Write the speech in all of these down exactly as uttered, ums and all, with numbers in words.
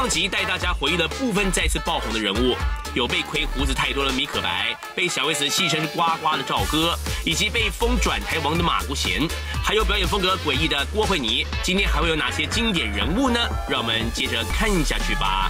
上集带大家回忆了部分再次爆红的人物，有被亏胡子太多的米可白，被小 S 戏称呱呱的赵哥，以及被封转台王的马国贤，还有表演风格诡异的郭慧妮。今天还会有哪些经典人物呢？让我们接着看下去吧。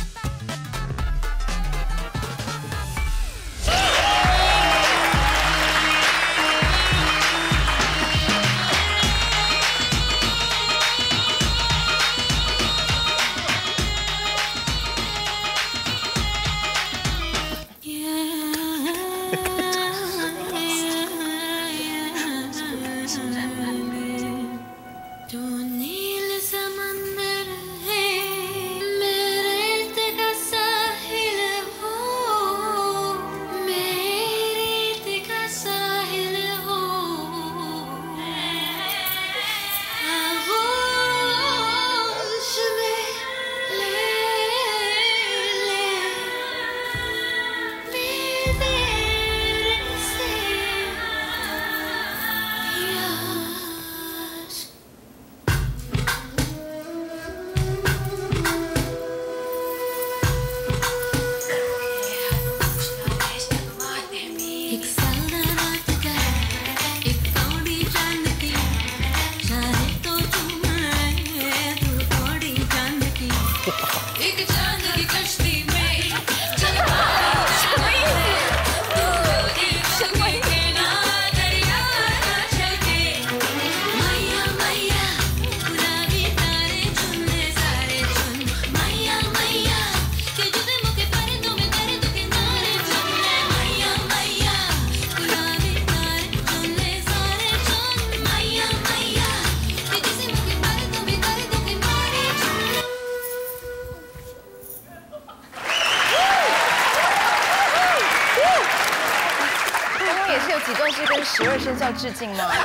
十二生肖致敬吗？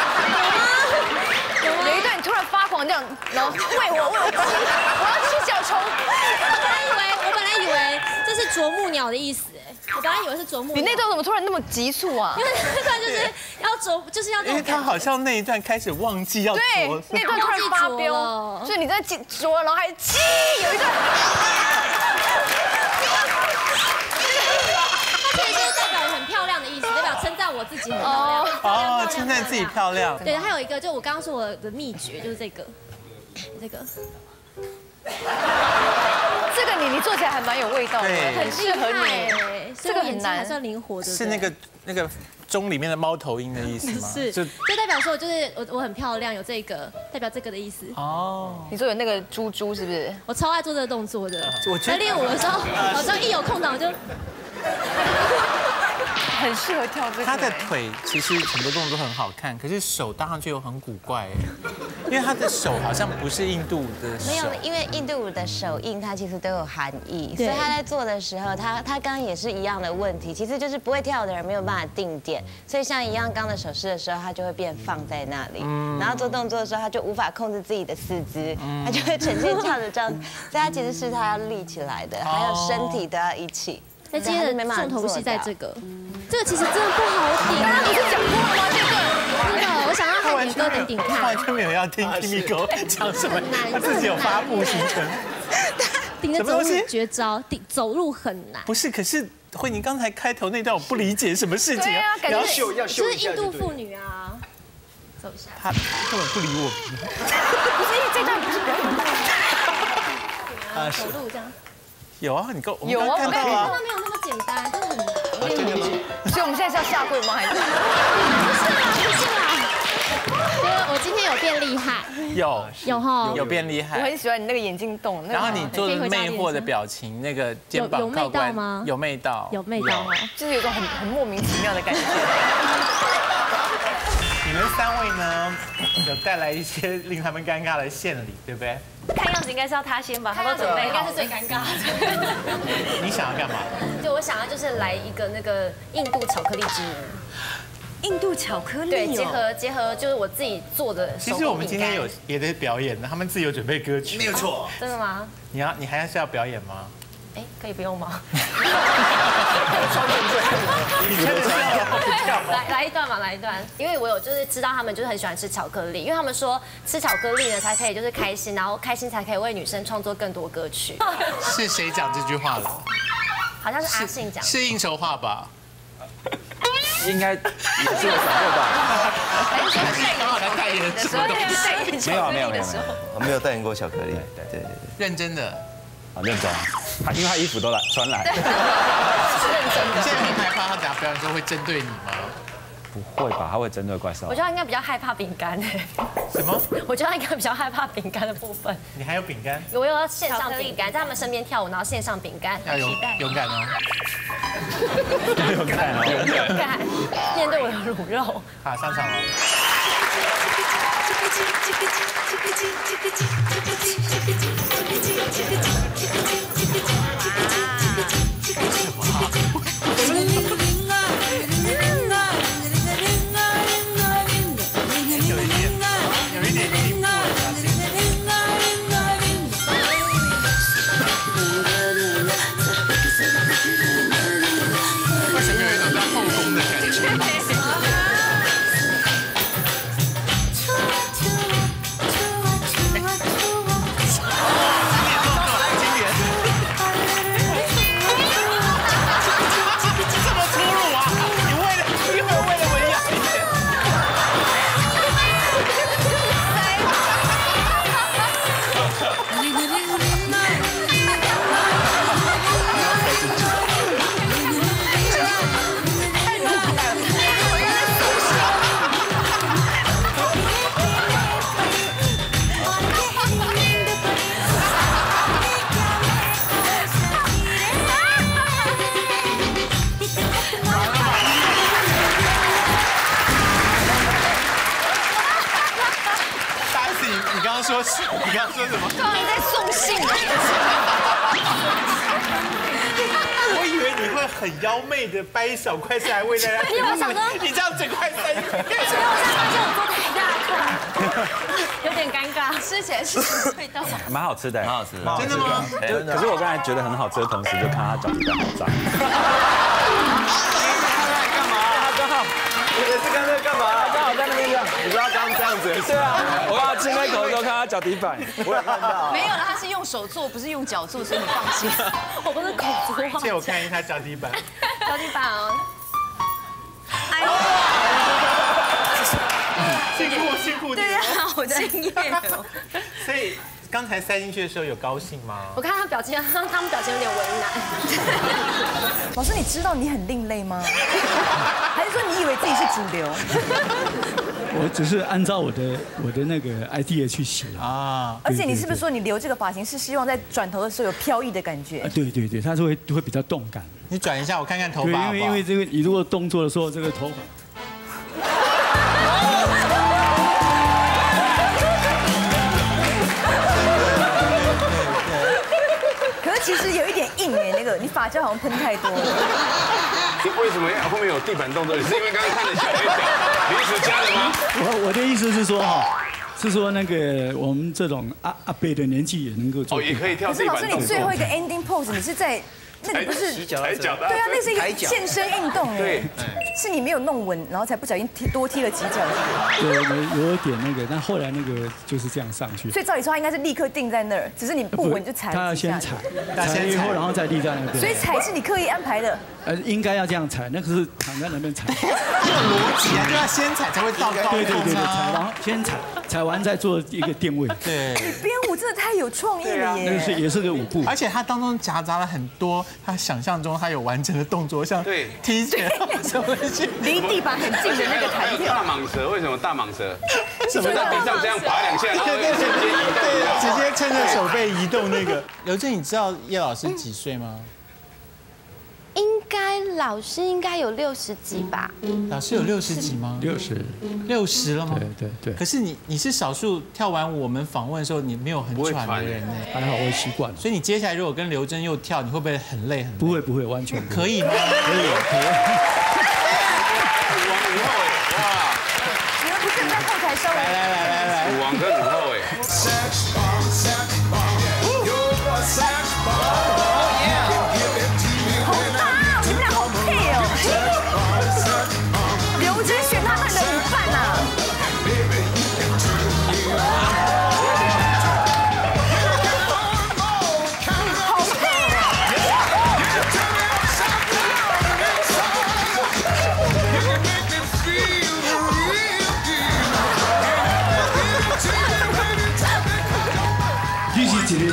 有一段你突然发狂这样，然后喂我喂我吃，我要吃小虫。 我本来以为我本来以为这是啄木鸟的意思，哎，我本来以为是啄木鸟。 你那段怎么突然那么急促啊？ 因为那段就是要啄，就是要那种。 因为他好像那一段开始忘记要啄， 对，那段突然发飙，所以你在啄，然后还气，有一段。 称赞我自己很漂亮哦，称赞自己漂亮。 对，还有一个，就我刚刚说我的秘诀就是这个，这个， 这个你你做起来还蛮有味道的，很适合你。 这个很难，还算灵活的。 是那个那个钟里面的猫头鹰的意思吗？ 是，就就代表说，就是我我很漂亮，有这个代表这个的意思。 哦， 你说有那个猪猪是不是？ 我超爱做这个动作的。 我在练舞的时候，好像一有空档我就。 很适合跳这个。 他的腿其实很多动作都很好看，可是手搭上去又很古怪哎，因为他的手好像不是印度的手。 没有，因为印度舞的手印它其实都有含义，所以他在做的时候，他他刚刚也是一样的问题，其实就是不会跳的人没有办法定点，所以像一样刚的手势的时候，他就会变放在那里，然后做动作的时候，他就无法控制自己的四肢，他就会呈现跳的这样，所以他其实是他要立起来的，还有身体都要一起。 那今天的重头戏在这个，这个其实真的不好顶。 刚刚不是讲过了吗？这个， 真的，我想让他点歌点点看。 完全没有要听 Kimiko 讲什么，他自己有发布行程。 顶着走路绝招，顶走路很难。 不是，可是慧宁刚才开头那段我不理解什么事情啊？ 感觉秀要秀就是印度妇女啊，走一下。 他根本不理我。 不是因为这段不是表演吗？ 啊，走路这样。 有啊，你够有啊， 我刚才看到没有那么简单，真的很难。 真的吗？ 所以我们现在是要下跪吗？还是？ 不是啦，不是啦。因为我今天有变厉害。 有有哈， 有变厉害。 我很喜欢你那个眼睛动， 然后你做的魅惑的表情，那个肩膀靠关吗？有媚到， 有媚到吗？ 就是有种很很莫名其妙的感觉。 你们三位呢，有带来一些令他们尴尬的献礼，对不对？ 看样子应该是要他先吧，他都准备，应该是最尴尬的。 你想要干嘛？ 对，我想要就是来一个那个印度巧克力之舞。 印度巧克力对，结合结合就是我自己做的手工饼干。 其实我们今天有别的表演的，他们自己有准备歌曲。 没有错。 真的吗？ 你要你还是要表演吗？ 哎，可以不用吗？ 你真的是来来一段嘛，来一段，因为我有就是知道他们就是很喜欢吃巧克力，因为他们说吃巧克力呢才可以就是开心，然后开心才可以为女生创作更多歌曲。 是谁讲这句话的？ 好像是阿信讲， 是应酬话吧？ 应该也是我讲过吧？ 还是刚好他代言什么东西？ 没有没有没有没有， 我没有代言过巧克力。对对对， 认真的。 好认真啊，他因为他衣服都来穿来。 是认真的。 你现在很害怕他等下表演之后会针对你吗？ 不会吧？他会针对怪兽？ 我觉得他应该比较害怕饼干诶。 什么？ 我觉得他应该比较害怕饼干的部分。 你还有饼干？ 我有线上饼干，在他们身边跳舞，然后线上饼干。 要勇勇敢哦。 勇敢哦， 勇敢。面对我的卤肉。 好，上场了。说，你刚刚说什么？ 刚刚在送信。 我以为你会很妖媚的掰一小块下来喂大家。 因为我想说， 你这样整块塞进去。 所以我现在发现我做太大块，有点尴尬。吃起来是味道蛮好吃的， 蛮好吃的。 真的吗？ 就可是我刚才觉得很好吃的同时，就看他脚底板好脏。 干嘛？他刚好，我也是刚才干嘛？刚好在那边这样，你知道刚刚这样子？对啊， 我刚吃那口的时候看他脚底板， 我也看到。 没有了，他是用手做，不是用脚做，所以你放心。 我不是口足。 借我看一下脚底板。 脚底板哦。哎呦！ 辛苦辛苦你。 对啊，好敬业哦。 所以刚才塞进去的时候有高兴吗？ 我看他表情，他们表情有点为难。 老师，你知道你很另类吗？还是说你以为自己是主流？ 我只是按照我的我的那个 idea 去写啊。 而且你是不是说你留这个发型是希望在转头的时候有飘逸的感觉？ 啊，对对对，它是会会比较动感。 你转一下，我看看头对， 发。 因为因为这个你如果动作的时候，这个头发。 可是其实有一点硬哎，那个你发胶好像喷太多了。 为什么要后面有地板动作？是因为刚刚看了小黑脚临时加的吗？ 我我的意思是说哈，是说那个我们这种阿阿伯的年纪也能够做。 哦，也可以跳地板动作。 可是老师，你最后一个 ending pose， 你是在那个不是踩脚的？ 对啊，那是一个健身运动哎。 对， 是你没有弄稳，然后才不小心踢多踢了几脚。 对，有有一点那个，但后来那个就是这样上去。 所以照理说他应该是立刻定在那儿，只是你不稳就踩了。 他要先踩，踩以后然后再立在那边。 所以踩是你刻意安排的。 呃，应该要这样踩，那个是躺在那边踩。 有逻辑啊，就要先踩才会到高对对对对，踩完先踩，踩完再做一个定位。 对。 你编舞真的太有创意了耶！ 那是也是个舞步， 而且它当中夹杂了很多他想象中他有完成的动作，像对踢拳什么去离地板很近的那个弹跳。 大蟒蛇为什么大蟒蛇？什么在地上这样爬两下，然后对直接移动？ 对，直接趁着手背移动那个。刘正，你知道叶老师几岁吗？ 应该老师应该有六十几吧？ 老师有六十几吗？ 六十， 六十了吗？ 对对对。 可是你你是少数跳完我们访问的时候你没有很喘的人呢。 还好我习惯了。 所以你接下来如果跟刘真又跳，你会不会很累很累？ 不会不会，完全可以吗？可以可以。 舞王舞后哎，哇！ 你们不是在后台稍微来来来来来， 舞王跟舞后哎。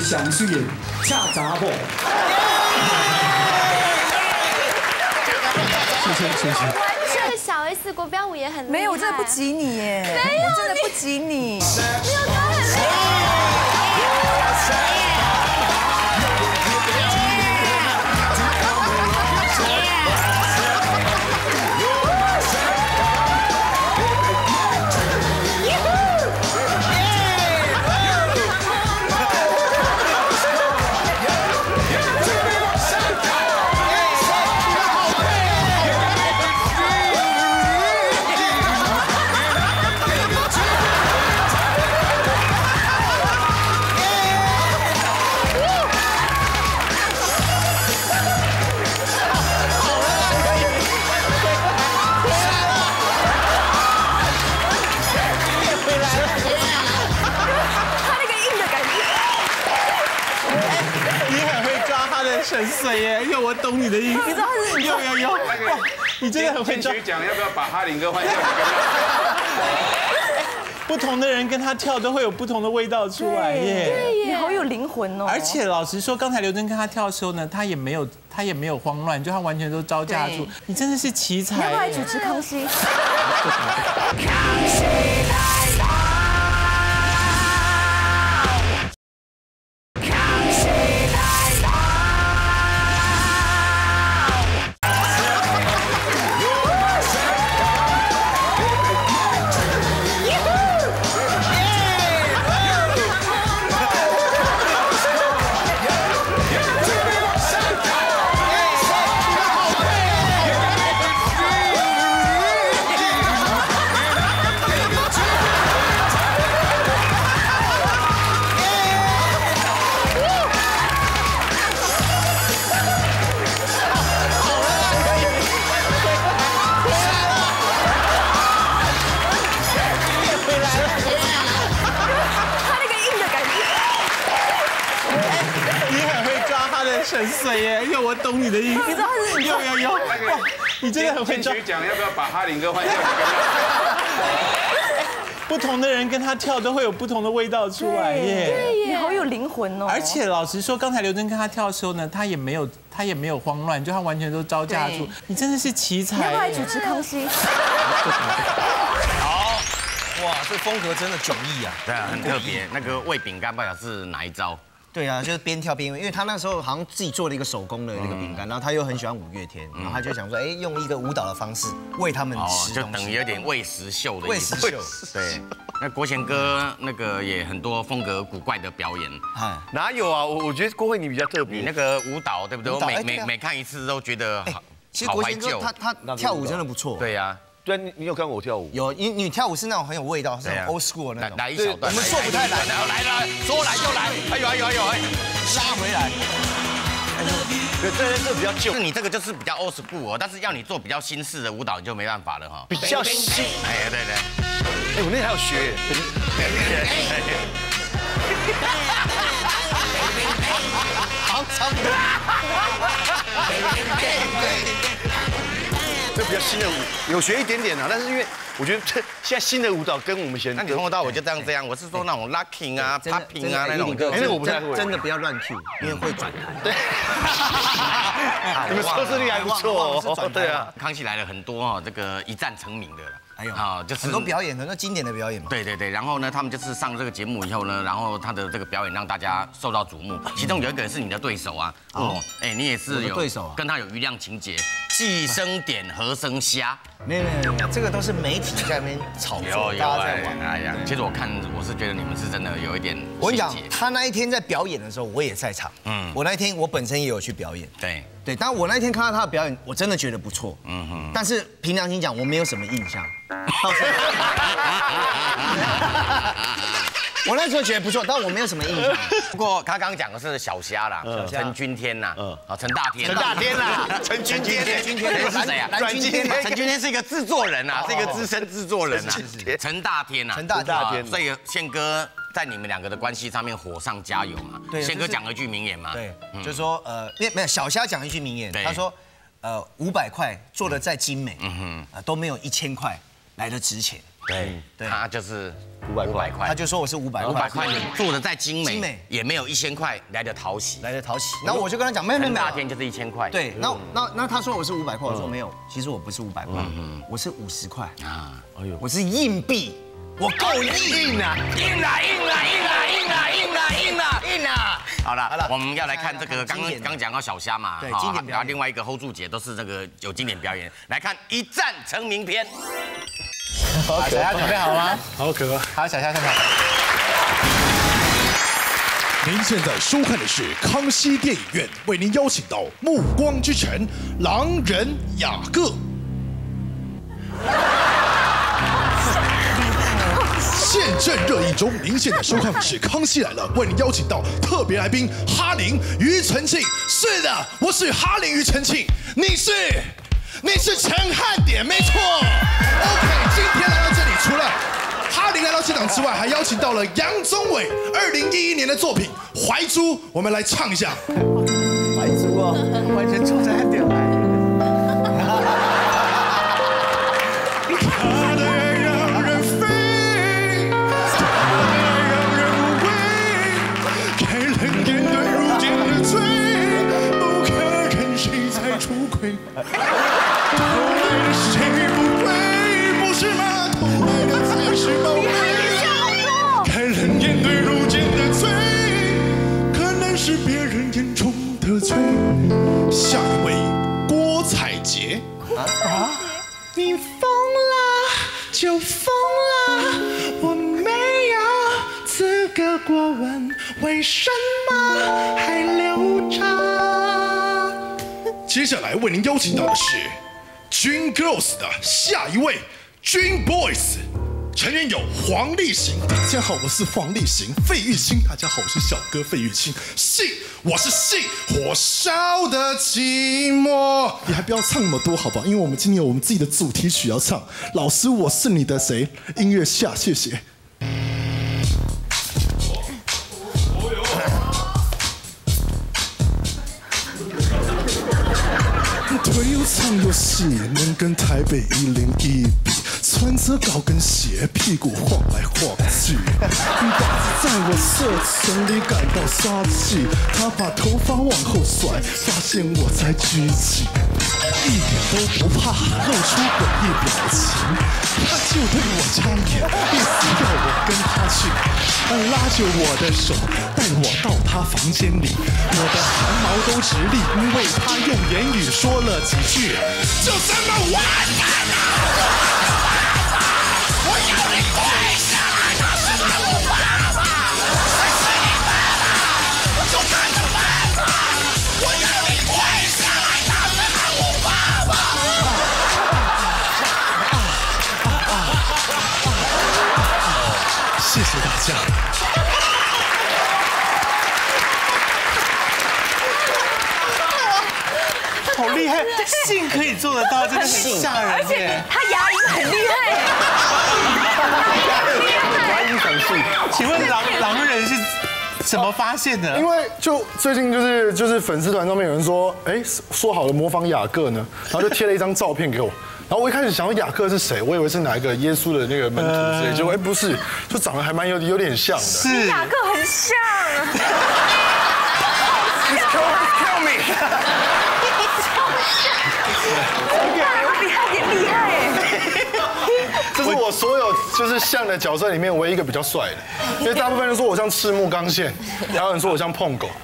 上水的恰查某。谢谢谢谢。 这个小 S 国标舞也很厉害。 没有，我真的不及你耶。 没有， 真的不及你。 没有，他很厉害。 神髓耶，因为我懂你的意思。 你知道他是有有有，你真的很会抓。 金曲奖要不要把哈林哥换掉？ 不同的人跟他跳都会有不同的味道出来耶。 对耶，你好有灵魂哦。 而且老实说，刚才刘真跟他跳的时候呢，他也没有他也没有慌乱，就他完全都招架住。你真的是奇才。 你要不要来主持康熙？ 神髓耶，因为我懂你的意思。 你知道他是有有有，你真的很会抓。 金曲奖要不要把哈林哥换掉？ 不同的人跟他跳都会有不同的味道出来耶。 对耶，你好有灵魂哦。 而且老实说，刚才刘真跟他跳的时候呢，他也没有他也没有慌乱，就他完全都招架住。你真的是奇才。 你要不要来主持康熙？ 好，哇，这风格真的迥异啊。 对啊，很特别。那个喂饼干不晓得是哪一招？ 对啊，就是边跳边因为他那时候好像自己做了一个手工的那个饼干，然后他又很喜欢五月天，然后他就想说，哎，用一个舞蹈的方式喂他们吃就等于有点喂食秀的意思。 喂食秀， 对。那国贤哥那个也很多风格古怪的表演， 哪有啊？我我觉得郭慧你比较特别， 你那个舞蹈对不对？我每每每看一次都觉得好， 其实国贤哥他他跳舞真的不错。 对呀。 对，你你有看过我跳舞？ 有，你你跳舞是那种很有味道，是 old school 那种。 来一小段， 我们做不太来。 来了，说来就来，哎呦哎呦哎呦哎， 拉回来。 对，这这比较旧。 是你这个就是比较 old school 哦，但是要你做比较新式的舞蹈，你就没办法了哈。 比较新。 哎，对对。 哎，我那天还有学。 好，差不多。 这比较新的舞，有学一点点啊，但是因为我觉得这现在新的舞蹈跟我们以前， 那你从头到尾就这样这样，我是说那种 locking 啊、popping 啊那种， 哎，那个我不太会， 真的不要乱 Q， 因为会转台。 对，你们收视率还不错哦。对啊， 康熙来了很多哈，这个一战成名的了。 还有啊，就是很多表演，很多经典的表演嘛。 对对对，然后呢，他们就是上这个节目以后呢，然后他的这个表演让大家受到瞩目。其中有一个人是你的对手啊，哦，哎，你也是有对手， 跟他有余量情节，寄生点和生虾。 没有没有没有，这个都是媒体在那边炒作，大家在玩。 哎呀，其实我看我是觉得你们是真的有一点。 我跟你讲，他那一天在表演的时候，我也在场。嗯，我那一天我本身也有去表演。 对。 对，但我那天看到他的表演，我真的觉得不错。嗯哼。但是凭良心讲，我没有什么印象。我那时候觉得不错，但我没有什么印象。 不过他刚刚讲的是小虾啦，陈君天呐，啊陈大天， 陈大天啦，陈君天， 陈君天是谁啊？ 蓝君天， 陈君天是一个制作人啊，是一个资深制作人啊。陈大天呐， 陈大天， 所以宪哥在你们两个的关系上面火上加油嘛。对，宪哥讲了一句名言嘛。 对，就是说呃，没没有小虾讲一句名言，他说呃五百块做的再精美，嗯哼，都没有一千块来的值钱。 对，他就是五百块， 他就说我是五百块， 五百块你做的再精美， 精美也没有一千块来的讨喜， 来的讨喜。那我就跟他讲，没有没有没有， 大天就是一千块。 对，那那那他说我是五百块，我说没有，其实我不是五百块，我是五十块啊，哎呦，我是硬币。 我够硬啊！ 硬了，硬了，硬了，硬了，硬了，硬了，硬了！好了，好了，我们要来看这个刚刚讲到小虾嘛， 对，经典表演。 另外一个 hold 住姐都是这个有经典表演，来看一战成名篇。 好，小虾准备好了吗？ 好可爱。 好，小虾上场。 您现在收看的是康熙电影院为您邀请到《暮光之城》狼人雅各。 现正热映中，您现在收看的是《康熙来了》，为您邀请到特别来宾哈林、庾澄庆。是的，我是哈林、庾澄庆，你是，你是陈汉典，没错。OK， 今天来到这里，除了哈林来到现场之外，还邀请到了杨宗纬二零一一年的作品《怀珠》，我们来唱一下。 怀珠哦，完全冲着汉典来。 出轨，偷来的谁不会？不是吗？偷来的才是宝贝。开冷眼对如今的罪，可能是别人眼中的罪。下一位郭采洁啊，你疯了就疯了，我没有资格过问为什么还留着。 接下来为您邀请到的是 Dream Girls 的下一位 Dream Boys， 成员有黄立行，大家好，我是黄立行；费玉清，大家好，我是小哥费玉清；信，我是信，火烧的寂寞。你还不要唱那么多，好不好？因为我们今天有我们自己的主题曲要唱。老师，我是你的谁？音乐下，谢谢。 腿又长又细，能跟台北一零一比。穿着高跟鞋，屁股晃来晃去。大子在我射程里感到杀气，他把头发往后甩，发现我在狙击，一点都不怕，露出诡异表情。他就对我眨眼，意思要我跟他去。他拉着我的手，带我到他房间里，我的汗毛都直立，因为他用言语说了几句，就这么完蛋了。我要你跪下来，他是我爸爸，谁是你爸爸？我就看着办吧。我要你跪下来，他是我爸爸。谢谢大家。 好厉害，信可以做得到，真的很吓人耶！ 而且他牙龈很厉害， 牙龈很细。 请问狼狼人是怎么发现的？ 因为就最近就是就是粉丝团上面有人说，哎，说好了模仿雅各呢，然后就贴了一张照片给我。 然后我一开始想说雅各是谁，我以为是哪一个耶稣的那个门徒之类，结果哎不是，就长得还蛮有有点像的。 是雅各很像。 Kill me！ 我比他点厉害哎。 这是我所有就是像的角色里面唯一一个比较帅的，因为大部分人说我像赤木刚宪，然后有人说我像碰狗。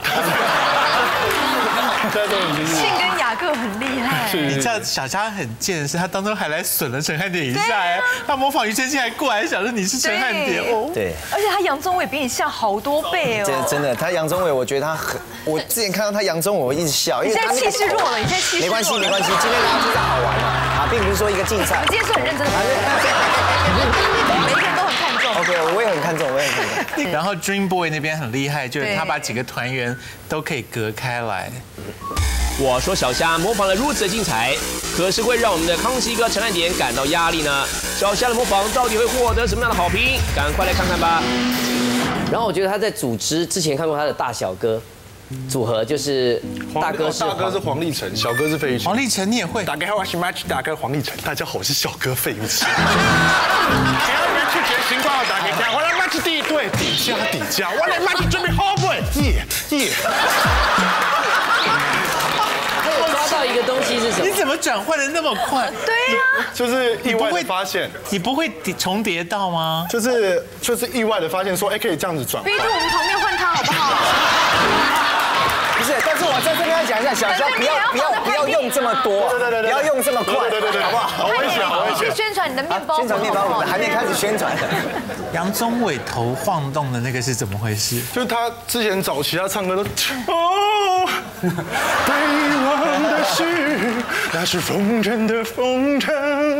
信跟雅各很厉害。 你知道小虾很贱的是，他当中还来损了陈汉典一下哎，他模仿庾澄庆还过来想说你是陈汉典哦。 对，而且他杨宗纬比你像好多倍哦。 真真的，他杨宗纬，我觉得他很，我之前看到他杨宗纬，我一直笑，因为他你现在气势弱了，你现在气势弱了。 没关系没关系，今天大家就是好玩嘛，啊，并不是说一个竞赛。 我们今天是很认真的。每一个人都很看重。 OK， 我也很看重，我也很看重。 然后 Dream Boy 那边很厉害，就是他把几个团员都可以隔开来。 我说小虾模仿了如此的精彩，可是会让我们的康熙哥陈汉典感到压力呢？小虾的模仿到底会获得什么样的好评？赶快来看看吧。 然后我觉得他在组织之前看过他的大小哥， 组合就是大哥是大哥是黄立成，小哥是费玉清。 黄立成你也会？ 大家好，我是 Match 大哥黄立成。大家好，我是小哥费玉清。只要你们拒绝情况，打给他，我来 Match 第一对底价底价，我来 Match 准备好不？耶耶。 抓到一个东西是什么？ 你怎么转换的那么快？ 对呀， 就是意外的发现， 你不会重叠到吗？ 就是就是意外的发现，说哎可以这样子转换。 逼住我们旁边换他好不好？ 不是，但是我在这边要讲一下，小肖不要不要不要用这么多， 对对对， 不要用这么快， 对对对，好不好？好危险，好危险。 去宣传你的面包， 宣传面包，我们还没开始宣传。 杨宗纬头晃动的那个是怎么回事？ 就是他之前早期他唱歌都哦，被忘的是那是风筝的风筝。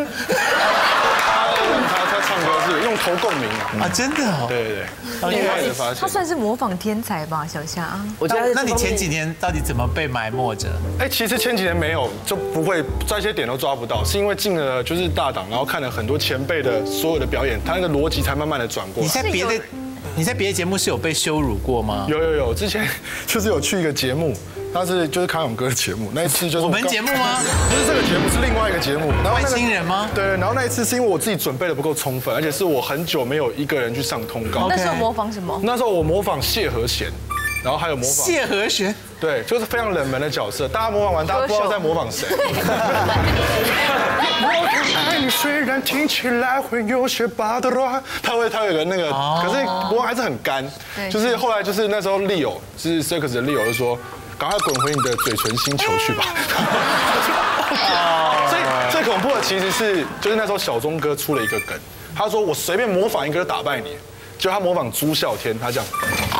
他他唱歌是用头共鸣啊！ 啊，真的哦。 对对对，意外的发现。 他算是模仿天才吧，小夏。 我觉得， 那你前几年到底怎么被埋没着？ 哎，其实前几年没有，就不会这些点都抓不到，是因为进了就是大档，然后看了很多前辈的所有的表演，他那个逻辑才慢慢的转过来。 你在别的你在别的节目是有被羞辱过吗？ 有有有，之前就是有去一个节目。他是就是康永哥的节目，那一次就是我们节目吗？ 不是这个节目，是另外一个节目。然后外星人吗？ 对，然后那一次是因为我自己准备的不够充分，而且是我很久没有一个人去上通告。 那时候模仿什么？ 那时候我模仿谢和弦，然后还有模仿谢和弦， 对，就是非常冷门的角色。大家模仿完，大家不知道在模仿谁。我爱你虽然听起来会有些巴德拉，他会他有个那个，可是不过还是很干。就是后来就是那时候 Leo 是 Circus 的 Leo 就说。赶快滚回你的嘴唇星球去吧！所以最恐怖的其实是，就是那时候小钟哥出了一个梗，他说我随便模仿一个就打败你，就他模仿朱孝天，他这样。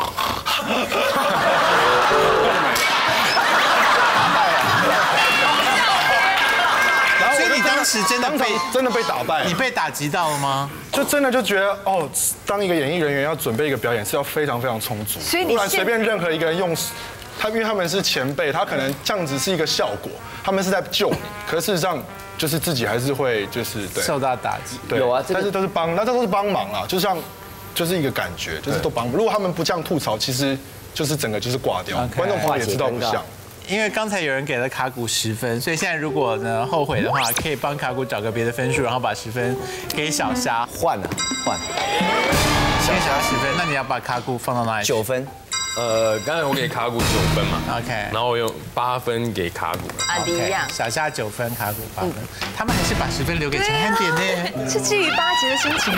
所以你当时真的被真的被打败， 你被打击到了吗？ 就真的就觉得哦，当一个演艺人员要准备一个表演是要非常非常充足，不然随便任何一个人用。他因为他们是前辈，他可能这样子是一个效果，他们是在救你，可是事实上就是自己还是会就是对受到打击。 对，有啊，但是都是帮，那这都是帮忙啦，就像就是一个感觉，就是都帮。如果他们不这样吐槽，其实就是整个就是挂掉，观众朋友也知道不像。 因为刚才有人给了卡古十分，所以现在如果呢后悔的话，可以帮卡古找个别的分数，然后把十分给小虾换了换。 给小虾十分，那你要把卡古放到哪里？ 九分。 呃，刚才我给卡古九分嘛 ，OK， 然后我用八分给卡古， 啊，一样， 小夏九分，卡古八分，他们还是把十分留给陈汉典呢， 是基于八集的心情。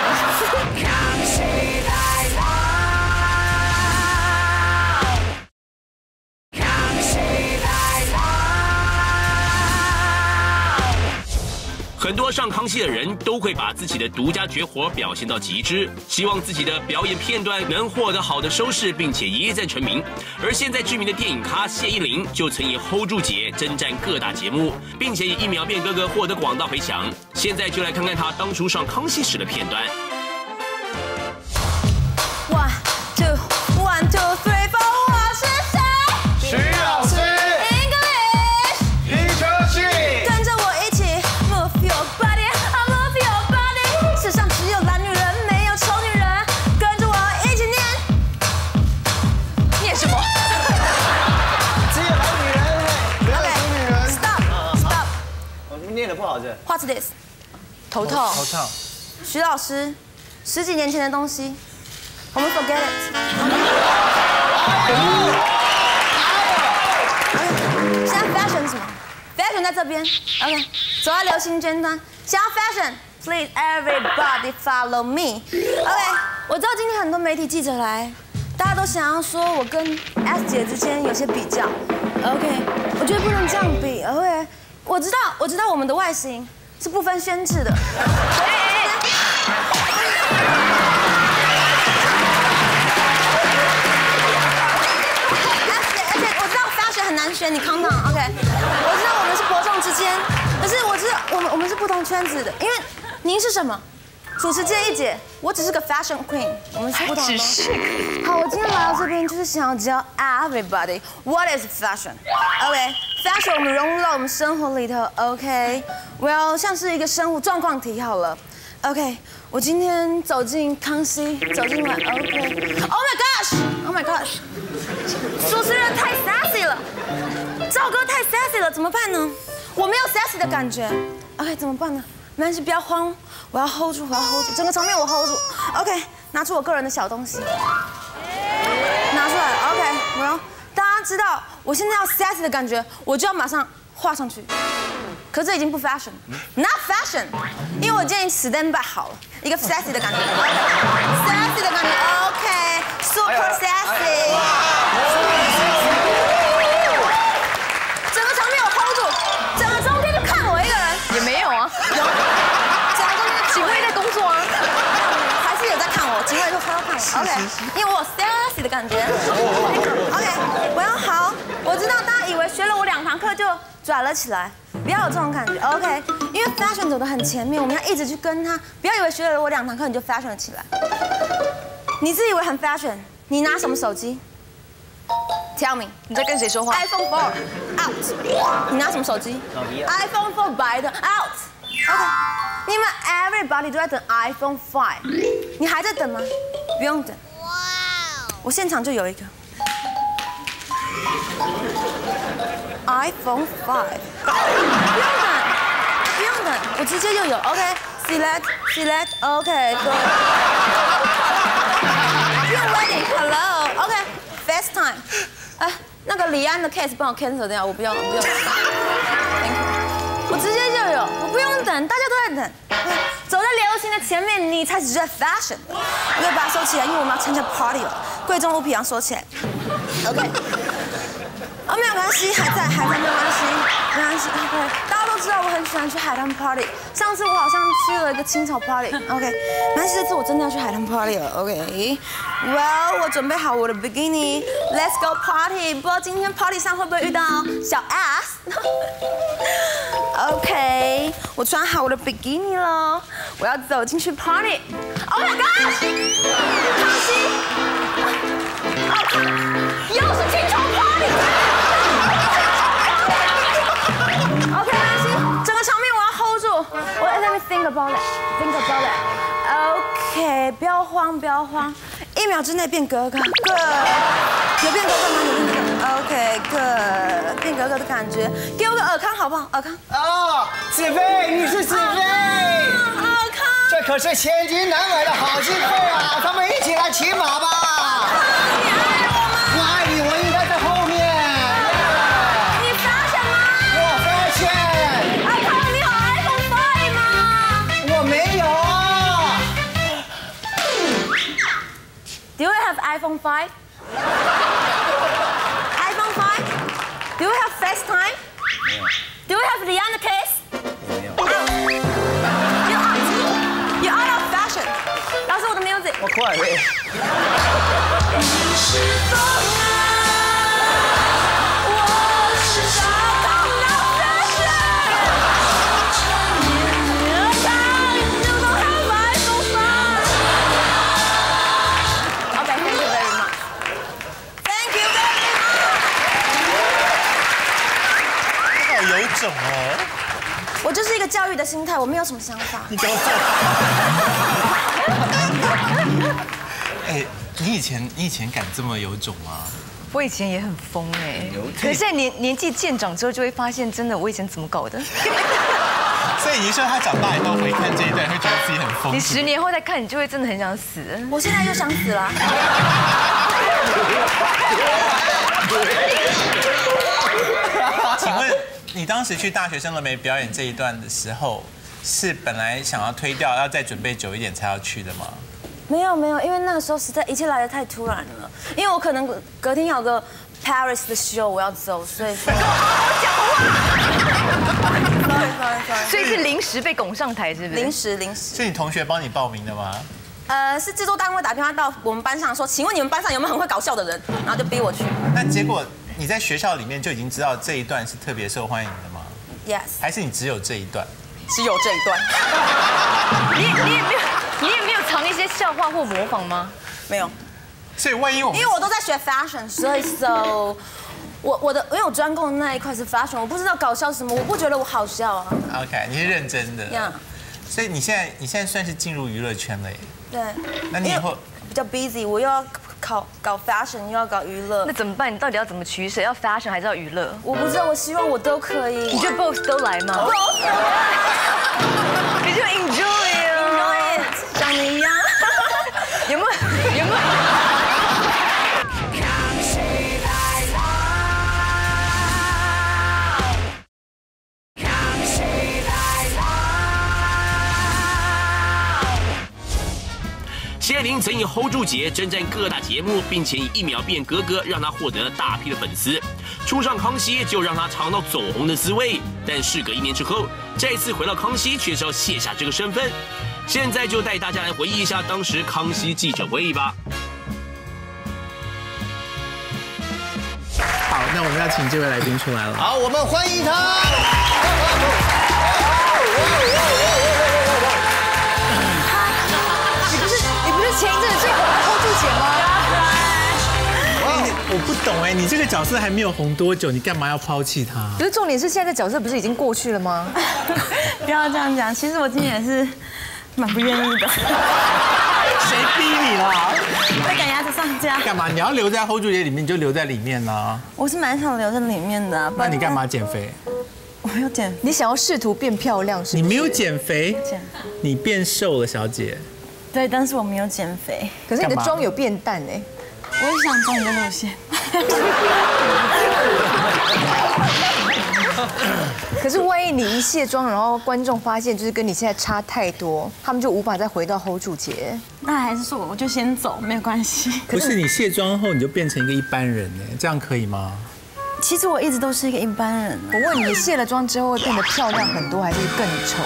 很多上康熙的人都会把自己的独家绝活表现到极致，希望自己的表演片段能获得好的收视，并且一战成名。而现在知名的电影咖谢依霖就曾以 hold 住姐征战各大节目，并且以一秒变哥哥获得广大回响。现在就来看看他当初上康熙时的片段。 One two one two three four， 我是谁？ 徐老师。 念的不好，这 What's this？ 头痛。 头痛。 徐老师，十几年前的东西，我们 forget it。现在 fashion 是什么 ？fashion 在这边 ，OK， 走在流行尖端，想要 fashion，please everybody follow me。OK， 我知道今天很多媒体记者来，大家都想要说我跟 S 姐之间有些比较 ，OK， 我觉得不能这样比 ，OK。我知道，我知道我们的外形是不分宣制的。而且而且我知道 fashion 很难选，你 calm down，OK。我知道我们是伯仲之间，可是我知道我们我们是不同圈子的，因为您是什么？主持界一姐，我只是个 fashion queen， 我们是不同的东西。好，我今天来到这边就是想要教 everybody what is fashion。OK，fashion 我们融入到我们生活里头。OK， 我要像是一个生活状况题好了。 OK， 我今天走进康熙，走进来 OK。Oh my gosh！Oh my gosh！ 主持人太 sassy 了，赵哥太 sassy 了，怎么办呢？我没有 sassy 的感觉。OK， 怎么办呢？没关系，不要慌，我要 hold 住，我要 hold 住，整个场面我 hold 住。OK， 拿出我个人的小东西，拿出来。OK， 我要大家知道，我现在要 sassy 的感觉，我就要马上画上去。 可是这已经不 fashion，not fashion， 因为我建议 stand by 好了，一个 sassy 的感觉 ，sassy 的感觉 ，OK，super sassy。整个场面我 hold 住，整个中间就看我一个人， 也没有啊， 有，整个中间警卫在工作啊， 还是有在看我，警卫就偷偷看我 ，OK， 因为我有 sassy 的感觉 ，OK， 我要好，我知道大家以为学了我两堂课就拽了起来。 不要有这种感觉 ，OK？ 因为 fashion 走得很前面，我们要一直去跟他。不要以为学了我两堂课你就 fashion 了起来。你自以为很 fashion， 你拿什么手机 ？Tell me， 你在跟谁说话 ？iPhone four out。你拿什么手机 ？iPhone four 白的 out。OK， 你们 everybody 都在等 iPhone five， 你还在等吗？不用等。哇！我现场就有一个 iPhone five。 不用等，不用等，我直接就有 ，OK，select select OK， 对。You ready? Hello, OK, FaceTime。哎，那个李安的 case 帮我 cancel 掉，我不要，我不要。Thank you。我直接就有，我不用等，大家都在等。走在流行的前面，你才只是在 fashion。我要把它收起来，因为我们要参加 party 了。贵重物品要收起来。OK。 哦，没有关系，还在，还在，没有关系，没关系 ，OK。大家都知道我很喜欢去海滩 party， 上次我好像去了一个青草 party，OK。没关系，这次我真的要去海滩 party 了 ，OK。Well， 我准备好我的 bikini，Let's go party。不知道今天 party 上会不会遇到小 ass？OK， 我穿好我的 bikini 了，我要走进去 party。Oh my gosh！ 康熙，哦，又是青草 party。 OK， 没关系，整个场面我要 hold 住。我 Let me think about it, think about it. OK， 不要慌，不要慌，一秒之内变格格。Good， 有变格格吗？有变格格。OK， Good， 变格格的感觉。给我个尔康好不好？尔康。 哦，子飞，你是子飞。 尔康。 这可是千金难买的好机会啊！咱们一起来骑马吧。 你爱我吗？ 我爱你，我应该在后面。 Do you have iPhone five? iPhone five? Do you have FaceTime? Do you have Leon the case? You're out. You're out of fashion. 老师，我的 music. 我快嘞。 种哦， 我就是一个教育的心态，我没有什么想法。 你给我走！哎，你以前你以前敢这么有种吗？ 我以前也很疯哎，可是现在年年纪渐长之后，就会发现真的我以前怎么搞的。 所以你说他长大以后回看这一段，会觉得自己很疯。 你十年后再看，你就会真的很想死。 我现在又想死了。 请问你当时去大学生了没表演这一段的时候，是本来想要推掉，要再准备久一点才要去的吗？ 没有没有，因为那个时候实在一切来得太突然了，因为我可能隔天有个 Paris 的 show 我要走，所以跟我好好讲话。sorry sorry sorry。 所以是临时被拱上台，是不是？ 临时临时。 是你同学帮你报名的吗？ 呃，是制作单位打电话到我们班上说，请问你们班上有没有很会搞笑的人？然后就逼我去。 那结果你在学校里面就已经知道这一段是特别受欢迎的吗 ？Yes。 还是你只有这一段？ 只有这一段。你你也没有，你也没有藏一些笑话或模仿吗？ 没有。 所以万一我们因为我都在学 fashion， 所以 so 我我的因为我专攻的那一块是 fashion， 我不知道搞笑是什么，我不觉得我好笑啊。 OK， 你是认真的。 Yeah。 所以你现在你现在算是进入娱乐圈了耶。 对。 那你以后比较 busy， 我又要考搞 fashion， 又要搞娱乐。 那怎么办？你到底要怎么取舍？要 fashion 还是要娱乐？ 我不知道，我希望我都可以。 你就 both 都来吗 ？both。 你就 enjoy it， 像你一样。 有没有？有没有？ 谢爱玲曾以 hold 住姐征战各大节目，并且以一秒变格格让她获得了大批的粉丝。初上康熙就让她尝到走红的滋味，但事隔一年之后，再次回到康熙却是要卸下这个身份。现在就带大家来回忆一下当时康熙记者会吧。 好，那我们要请这位来宾出来了。 好，我们欢迎他。 前一阵子最红的 hold 住姐吗？ 我不懂哎，你这个角色还没有红多久，你干嘛要抛弃他？ 可是重点是现在的角色不是已经过去了吗？ 不要这样讲，其实我今天也是蛮不愿意的。 谁逼你啦？ 在赶鸭子上架。 干嘛？你要留在 hold 住姐里面，你就留在里面呢。 我是蛮想留在里面的。 那你干嘛减肥？ 我没有减， 你想要试图变漂亮是？ 你没有减肥，你变瘦了，小姐。 对，但是我没有减肥。 可是你的妆有变淡哎。 我也想走你的路线。 可是万一你一卸妆，然后观众发现就是跟你现在差太多，他们就无法再回到 hold 住姐。 那还是说我就先走，没有关系。 不是你卸妆后你就变成一个一般人哎，这样可以吗？ 其实我一直都是一个一般人。 我问你，你卸了妆之后会变得漂亮很多，还是更丑？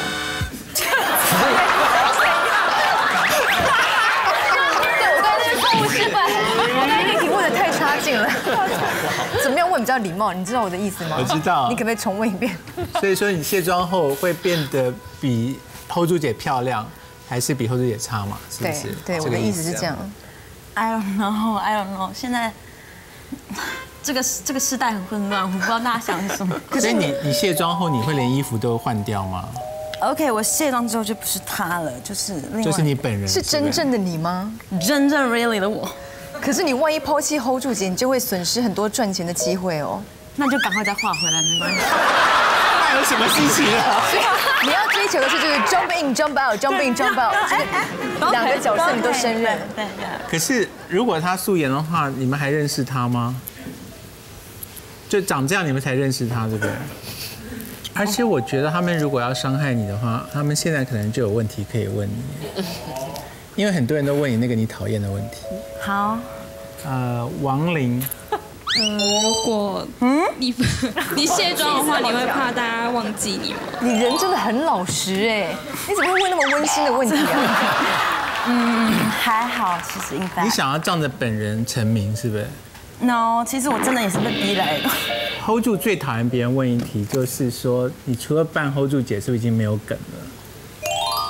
我刚才那题问的太差劲了，怎么样问比较礼貌？你知道我的意思吗？ 我知道。 你可不可以重问一遍？ 所以说你卸妆后会变得比 hold 住姐漂亮，还是比 hold 住姐差嘛？是不是？ 对，我的意思是这样。 I don't know, I don't know。现在这个这个时代很混乱，我不知道大家想什么。 所以你你卸妆后你会连衣服都换掉吗 ？OK， 我卸妆之后就不是他了，就是另外就是你本人， 是真正的你吗？ 真正 really 的我。 可是你万一抛弃 hold 住姐，你就会损失很多赚钱的机会哦。 那就赶快再画回来，没关系。 那有什么心情啊？ 所以你要追求的是就是 jump in jump out jump in jump out， 两个角色你都胜任。 对。 可是如果他素颜的话，你们还认识他吗？就长这样你们才认识他，对不对？而且我觉得他们如果要伤害你的话，他们现在可能就有问题可以问你，因为很多人都问你那个你讨厌的问题。 好， 呃，王林， 嗯，如果嗯你你卸妆的话，你会怕大家忘记你吗？ 你人真的很老实哎，你怎么会问那么温馨的问题啊？ 嗯，还好，其实应该。 你想要仗着本人成名是不是 ？No， 其实我真的也是被逼来的。 hold 住最讨厌别人问一题，就是说你除了扮 hold 住姐，是不是已经没有梗了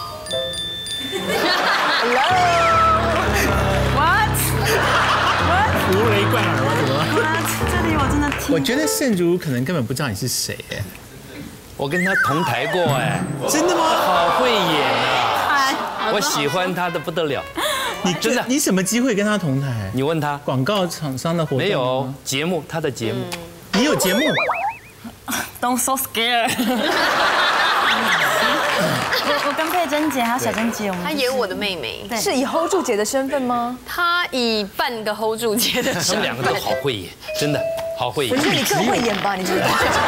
？Hello，what？ 如雷贯耳吗？怎么 ？What？ 这里我真的听。 我觉得盛竹可能根本不知道你是谁哎。 我跟他同台过哎。 真的吗？ 好会演啊！我喜欢他的不得了。 你真的？你什么机会跟他同台？ 你问他。 广告厂商的活动？ 没有节目，他的节目。 你有节目 ？Don't so scared 我我跟佩珍姐还有小珍姐，我们她演我的妹妹， 对， 是以 hold 住姐的身份吗？ 她以半个 hold 住姐的身份。 他们两个都好会演，真的好会演。 我觉得你更会演吧？你觉得？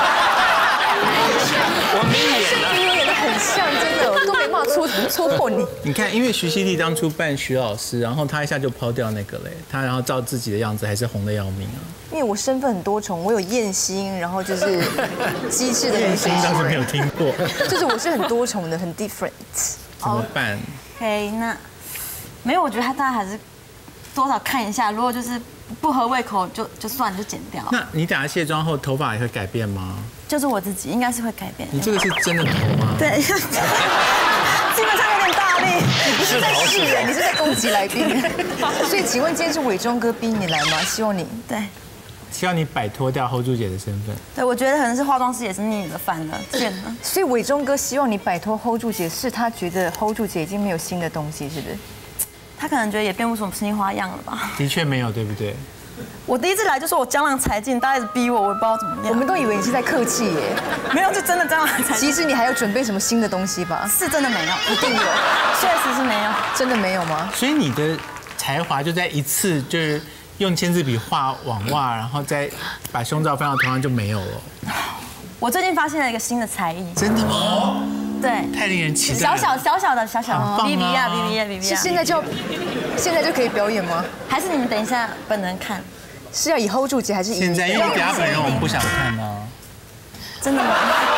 我没演啊。 你演得很像，真的，我都没办法戳戳破你。 你看，因为徐熙娣当初扮徐老师，然后她一下就抛掉那个嘞，她然后照自己的样子，还是红的要命啊。 因为我身份很多重，我有艳星，然后就是机智的艳星倒是没有听过， 就是我是很多重的，很 different。 怎么办 ？OK， 那没有，我觉得他大家还是多少看一下，如果就是不合胃口就就算就剪掉。 那你等下卸妆后头发也会改变吗？ 就是我自己应该是会改变。 你这个是真的头吗？ 对，基本上有点大力。 你是在试人，你是在攻击来宾。所以请问今天是伟忠哥逼你来吗？希望你对。 希望你摆脱掉 hold 住姐的身份。 对，我觉得可能是化妆师也是腻了、烦了、倦了。 所以伟忠哥希望你摆脱 hold 住姐，是他觉得 hold 住姐已经没有新的东西，是不是？ 他可能觉得也变不出什么新花样了吧？ 的确没有，对不对？ 我第一次来就说我江郎才尽，大家一直逼我，我也不知道怎么样。 我们都以为你是在客气耶， 没有，就真的江郎才尽。 其实你还有准备什么新的东西吧？ 是真的没有，一定有，确实是没有。 真的没有吗？ 所以你的才华就在一次就是用签字笔画网袜，然后再把胸罩放到头上就没有了。 我最近发现了一个新的才艺。 真的吗？ 对， 太令人期待小了。 小小小的小小的 B B 啊 B B 啊 B B 啊。 是现在就现在就可以表演吗？ 还是你们等一下本人看？ 是要以 hold 住姐还是以？ 现在因为等下本人我们不想看呢。 真的吗？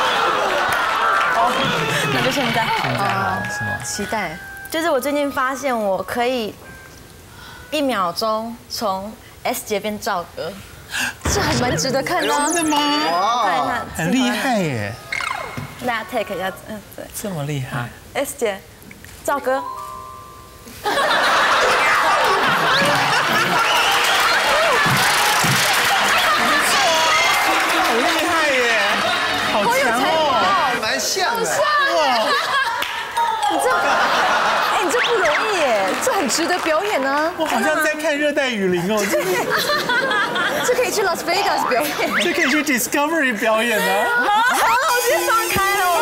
哦，那就现在。 现在好是吗？ 期待。 就是我最近发现我可以一秒钟从 S 姐变赵哥， 这还蛮值得看的。 真的吗？ 哇， 很厉害耶！ 大家 take 一下，嗯，对， 这么厉害。 S 姐，赵哥。 好厉害耶！好强哦， 蛮像的。 哇，你这，哎，你这不容易耶，这很值得表演啊。 我好像在看热带雨林哦， 这可以去 Las Vegas 表演， 这可以去 Discovery 表演呢。 好，好，我先放开了。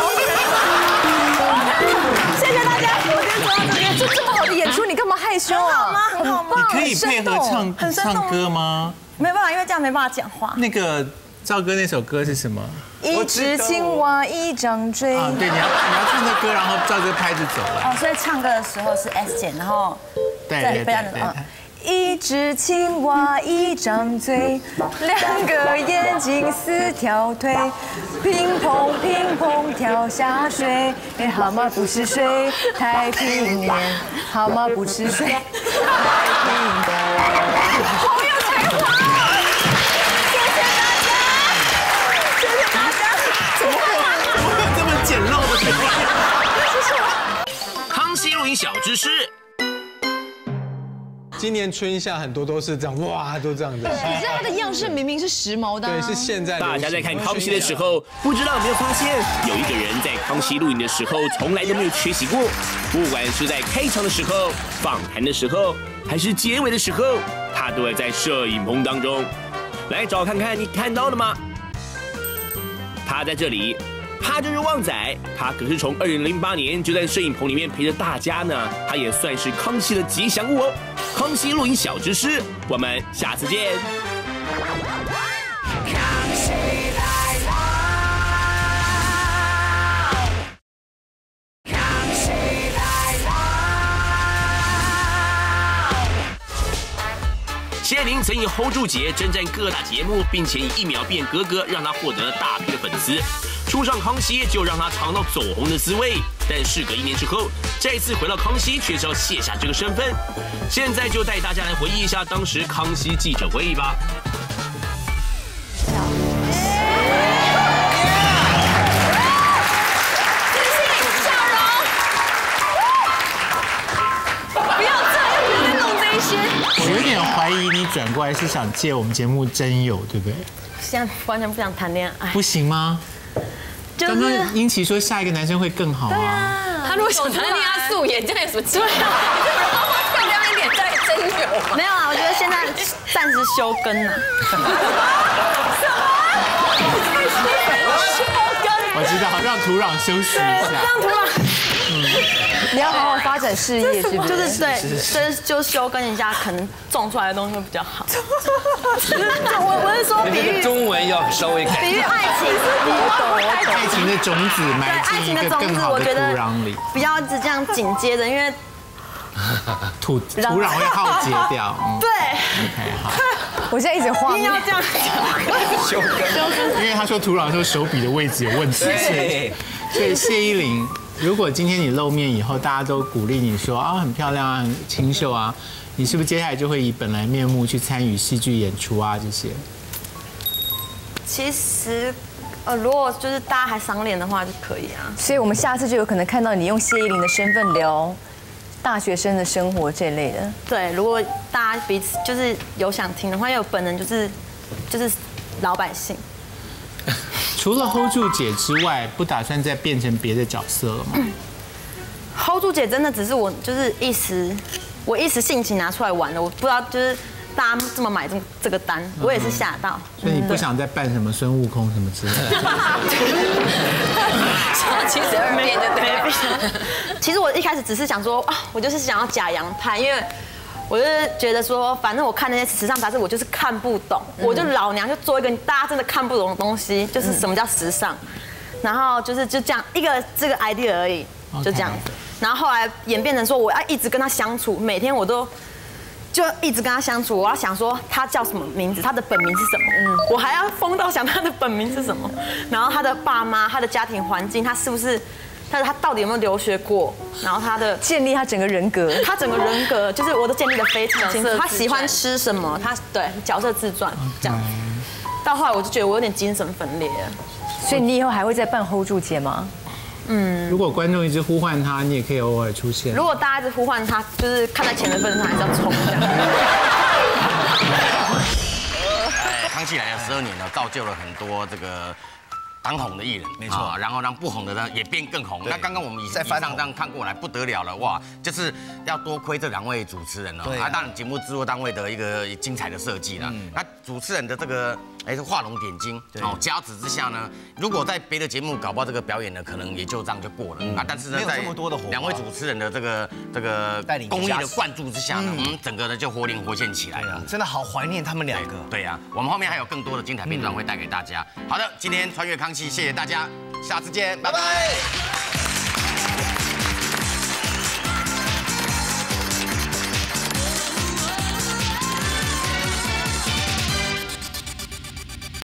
谢谢大家，我先走到这边。 这这么好的演出，你干嘛害羞啊？ 好吗？很好吗？ 你可以配合唱唱歌吗？ 没办法，因为这样没办法讲话。 那个赵哥那首歌是什么？ 一只青蛙一张嘴。 啊，对，你要你要唱这歌，然后赵哥拍着走了。 哦，所以唱歌的时候是 S 姐，然后对对对对。 一只青蛙一张嘴，两个眼睛四条腿，乒乓乒乓跳下水。蛤蟆不吃水，太平年。蛤蟆不吃水，太平年。好有才华！谢谢大家，谢谢大家。 怎么会怎么会有这么简陋的表演？康熙录影小知识。 今年春夏很多都是这样，哇，都这样子。 可是它的样式明明是时髦的。 对，是现在。 大家在看康熙的时候，不知道有没有发现，有一个人在康熙录影的时候，从来都没有缺席过。不管是在开场的时候、访谈的时候，还是结尾的时候，他都会在摄影棚当中。来找看看，你看到了吗？他在这里。他就是旺仔，他可是从二零零八年就在摄影棚里面陪着大家呢，他也算是康熙的吉祥物哦。康熙录影小知识，我们下次见。康熙来了，康熙来了。谢玲曾以 hold 住姐征战各大节目，并且以一秒变格格，让她获得了大批的粉丝。初上康熙就让他尝到走红的滋味，但事隔一年之后，再次回到康熙，却是要卸下这个身份。现在就带大家来回忆一下当时康熙记者会吧。 不要这样，别弄这些。 我有点怀疑你转过来是想借我们节目真友，对不对？ 现在完全不想谈恋爱。 不行吗？刚刚英琦说下一个男生会更好啊。 对啊， 他如果想谈恋爱素颜，这样有什么机会？漂亮一点再真有。 没有啊，我觉得现在暂时休耕啊。什么？休耕？ 我知道，让土壤休息一下。 让土壤。 你要好好发展事业，是不是？ 就是对，就是就休耕一下，可能种出来的东西会比较好。我我是说，比喻中文要稍微改。 比喻爱情， 爱情的种子埋进一个更好的土壤里， 不要一直这样紧接着，因为土土壤会耗竭掉。 对。 OK， 好。 我现在一直画面。 一定要这样讲。 休耕。因为他说土壤说手笔的位置有问题，所以所以谢依霖。如果今天你露面以后，大家都鼓励你说啊很漂亮啊，很清秀啊，你是不是接下来就会以本来面目去参与戏剧演出啊这些？ 其实，呃，如果就是大家还赏脸的话就可以啊。 所以我们下次就有可能看到你用谢依霖的身份聊大学生的生活这类的。 对，如果大家彼此就是有想听的话，因为我本人就是就是老百姓。 除了 hold 住姐之外，不打算再变成别的角色了吗？嗯、 hold 住姐真的只是我就是一时，我一时兴起拿出来玩的，我不知道就是大家这么买这这个单，我也是吓到。 所以你不想再扮什么孙悟空什么之类的？ 其实没没其实我一开始只是想说啊，我就是想要假洋派，因为。我就是觉得说，反正我看那些时尚杂志，我就是看不懂，嗯、我就老娘就做一个大家真的看不懂的东西，就是什么叫时尚，然后就是就这样一个这个 idea 而已，就这样子。然后后来演变成说，我要一直跟他相处，每天我都就一直跟他相处，我要想说他叫什么名字，他的本名是什么，嗯，我还要疯到想他的本名是什么，然后他的爸妈、他的家庭环境，他是不是？但是他到底有没有留学过？然后他的建立他整个人格， 他整个人格就是我都建立的非常清楚。他喜欢吃什么？他对角色自传这样。到后来我就觉得我有点精神分裂， 所以你以后还会再扮 hold 住姐吗？ 嗯，如果观众一直呼唤他，你也可以偶尔出现。 如果大家一直呼唤他，就是看在钱的份上，还是要冲这样。 哎，康熙来了十二年了，造就了很多这个。当红的艺人， 没错， 然后让不红的呢也变更红。那刚刚我们以以上这样看过来，不得了了，哇！就是要多亏这两位主持人哦，啊，当然节目制作单位的一个精彩的设计啦。那主持人的这个哎画龙点睛，哦，加持之下呢，如果在别的节目搞不好这个表演呢，可能也就这样就过了啊。但是呢，在两位主持人的这个这个公益的灌注之下呢，嗯，整个呢就活灵活现起来了。 真的好怀念他们两个。 对呀，我们后面还有更多的精彩片段会带给大家。好的，今天穿越康。谢谢大家，下次见，拜拜。